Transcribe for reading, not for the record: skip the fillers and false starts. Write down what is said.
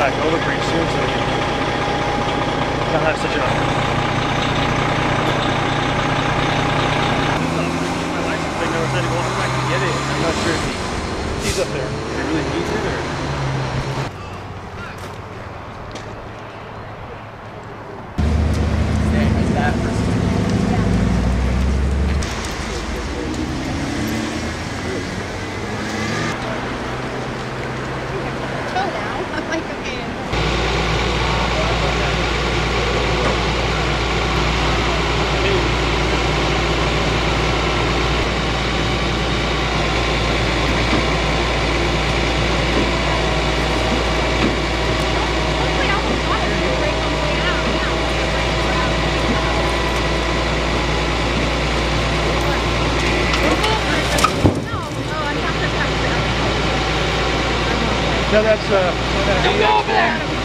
back over pretty soon, so we can not have such a... My license plate never said he wants back to get it. I'm not sure if he's up there. He really needs it, or... No, that's, Don't go over there!